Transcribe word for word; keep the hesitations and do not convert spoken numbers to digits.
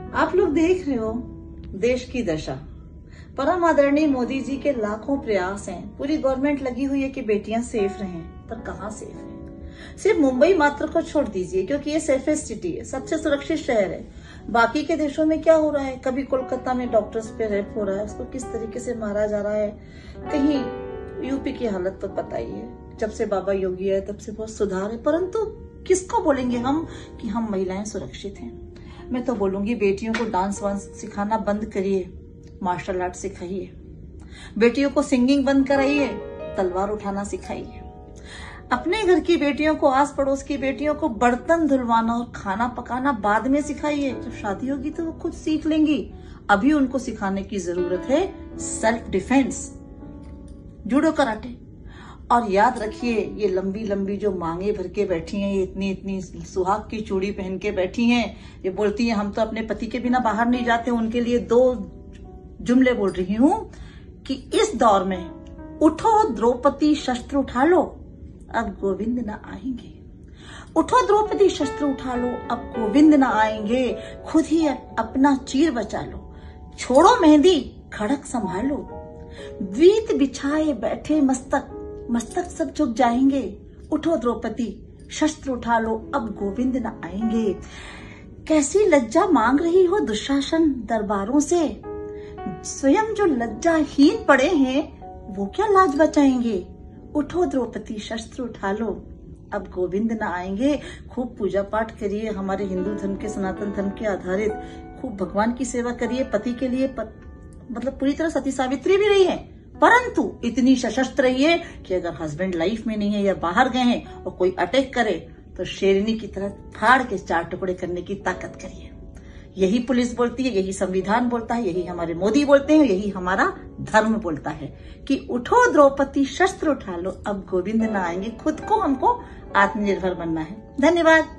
आप लोग देख रहे हो देश की दशा। परम आदरणीय मोदी जी के लाखों प्रयास हैं, पूरी गवर्नमेंट लगी हुई है कि बेटियां सेफ रहें, पर कहाँ सेफ है। सिर्फ मुंबई मात्र को छोड़ दीजिए क्योंकि ये सेफेस्ट सिटी है, सबसे सुरक्षित शहर है। बाकी के देशों में क्या हो रहा है, कभी कोलकाता में डॉक्टर्स पे रेप हो रहा है, उसको किस तरीके से मारा जा रहा है। कहीं यूपी की हालत तो पता ही है, जब से बाबा योगी है तब से बहुत सुधार है। परंतु किसको बोलेंगे हम कि हम महिलाएं सुरक्षित हैं। मैं तो बोलूंगी बेटियों को डांस वांस सिखाना बंद करिए, मार्शल आर्ट सिखाइए। बेटियों को सिंगिंग बंद कराइए, तलवार उठाना सिखाइए। अपने घर की बेटियों को, आस पड़ोस की बेटियों को बर्तन धुलवाना और खाना पकाना बाद में सिखाइए। जब शादी होगी तो वो खुद सीख लेंगी। अभी उनको सिखाने की जरूरत है सेल्फ डिफेंस, जूडो कराटे। और याद रखिए, ये लंबी लंबी जो मांगे भर के बैठी हैं, ये इतनी इतनी सुहाग की चूड़ी पहन के बैठी हैं, ये बोलती हैं हम तो अपने पति के बिना बाहर नहीं जाते। उनके लिए दो जुमले बोल रही हूं कि इस दौर में उठो द्रौपदी शस्त्र उठा लो, अब गोविंद न आएंगे। उठो द्रौपदी शस्त्र उठा लो, अब गोविंद न आएंगे। खुद ही अपना चीर बचा लो, छोड़ो मेहंदी खड़क संभालो। द्वीत बिछाए बैठे मस्तक, मस्तक सब झुक जाएंगे। उठो द्रौपदी शस्त्र उठा लो, अब गोविंद न आएंगे। कैसी लज्जा मांग रही हो दुशासन दरबारों से, स्वयं जो लज्जाहीन पड़े हैं वो क्या लाज बचाएंगे। उठो द्रौपदी शस्त्र उठा लो, अब गोविंद न आएंगे। खूब पूजा पाठ करिए, हमारे हिंदू धर्म के, सनातन धर्म के आधारित खूब भगवान की सेवा करिए। पति के लिए पत, मतलब पूरी तरह सती सावित्री भी रही है, परंतु इतनी सशस्त्र रहिए कि अगर हस्बैंड लाइफ में नहीं है या बाहर गए हैं और कोई अटैक करे तो शेरनी की तरह फाड़ के चार टुकड़े करने की ताकत करिए। यही पुलिस बोलती है, यही संविधान बोलता है, यही हमारे मोदी बोलते हैं, यही हमारा धर्म बोलता है कि उठो द्रौपदी शस्त्र उठा लो, अब गोविंद न आएंगे। खुद को हमको आत्मनिर्भर बनना है। धन्यवाद।